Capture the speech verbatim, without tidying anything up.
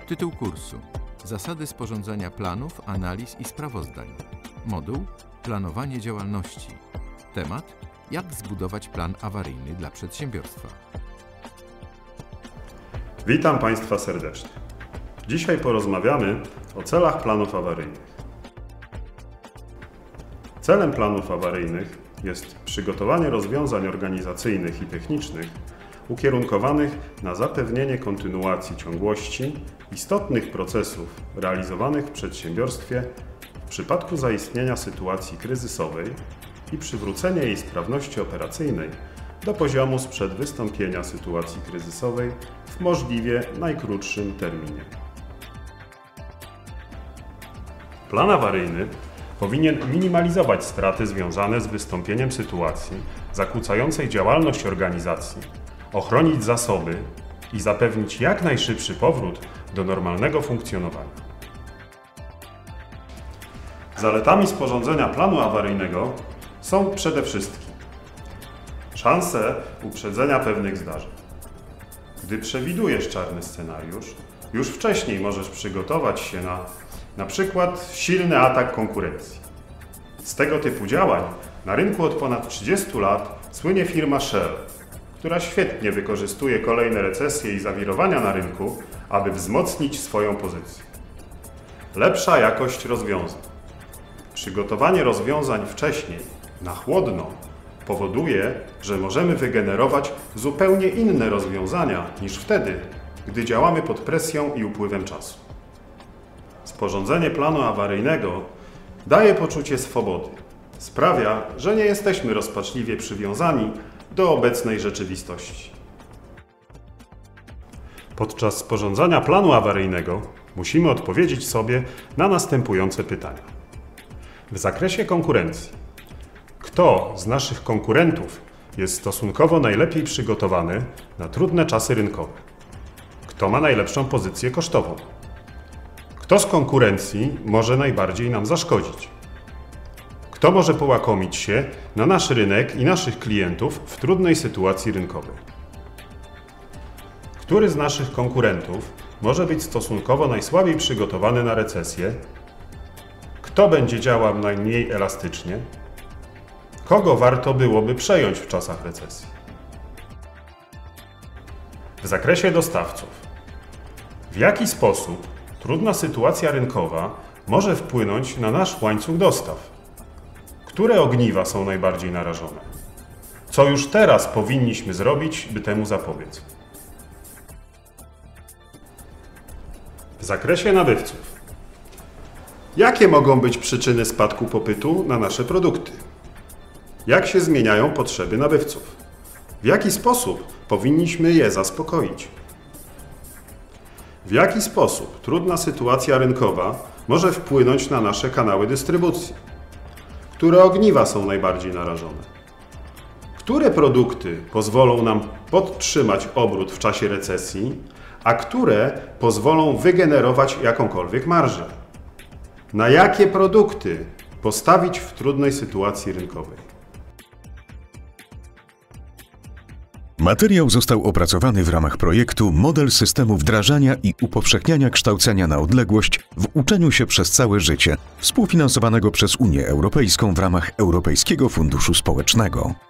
Tytuł kursu: Zasady sporządzania planów, analiz i sprawozdań. Moduł: Planowanie działalności. Temat: Jak zbudować plan awaryjny dla przedsiębiorstwa. Witam Państwa serdecznie. Dzisiaj porozmawiamy o celach planów awaryjnych. Celem planów awaryjnych jest przygotowanie rozwiązań organizacyjnych i technicznych ukierunkowanych na zapewnienie kontynuacji ciągłości istotnych procesów realizowanych w przedsiębiorstwie w przypadku zaistnienia sytuacji kryzysowej i przywrócenie jej sprawności operacyjnej do poziomu sprzed wystąpienia sytuacji kryzysowej w możliwie najkrótszym terminie. Plan awaryjny powinien minimalizować straty związane z wystąpieniem sytuacji zakłócającej działalność organizacji, ochronić zasoby i zapewnić jak najszybszy powrót do normalnego funkcjonowania. Zaletami sporządzenia planu awaryjnego są przede wszystkim szanse uprzedzenia pewnych zdarzeń. Gdy przewidujesz czarny scenariusz, już wcześniej możesz przygotować się na na przykład silny atak konkurencji. Z tego typu działań na rynku od ponad trzydziestu lat słynie firma Shell, która świetnie wykorzystuje kolejne recesje i zawirowania na rynku, aby wzmocnić swoją pozycję. Lepsza jakość rozwiązań. Przygotowanie rozwiązań wcześniej, na chłodno, powoduje, że możemy wygenerować zupełnie inne rozwiązania niż wtedy, gdy działamy pod presją i upływem czasu. Sporządzenie planu awaryjnego daje poczucie swobody. Sprawia, że nie jesteśmy rozpaczliwie przywiązani do obecnej rzeczywistości. Podczas sporządzania planu awaryjnego musimy odpowiedzieć sobie na następujące pytania. W zakresie konkurencji. Kto z naszych konkurentów jest stosunkowo najlepiej przygotowany na trudne czasy rynkowe? Kto ma najlepszą pozycję kosztową? Kto z konkurencji może najbardziej nam zaszkodzić? Kto może połakomić się na nasz rynek i naszych klientów w trudnej sytuacji rynkowej? Który z naszych konkurentów może być stosunkowo najsłabiej przygotowany na recesję? Kto będzie działał najmniej elastycznie? Kogo warto byłoby przejąć w czasach recesji? W zakresie dostawców. W jaki sposób trudna sytuacja rynkowa może wpłynąć na nasz łańcuch dostaw? Które ogniwa są najbardziej narażone? Co już teraz powinniśmy zrobić, by temu zapobiec? W zakresie nabywców. Jakie mogą być przyczyny spadku popytu na nasze produkty? Jak się zmieniają potrzeby nabywców? W jaki sposób powinniśmy je zaspokoić? W jaki sposób trudna sytuacja rynkowa może wpłynąć na nasze kanały dystrybucji? Które ogniwa są najbardziej narażone? Które produkty pozwolą nam podtrzymać obrót w czasie recesji, a które pozwolą wygenerować jakąkolwiek marżę? Na jakie produkty postawić w trudnej sytuacji rynkowej? Materiał został opracowany w ramach projektu Model systemu wdrażania i upowszechniania kształcenia na odległość w uczeniu się przez całe życie, współfinansowanego przez Unię Europejską w ramach Europejskiego Funduszu Społecznego.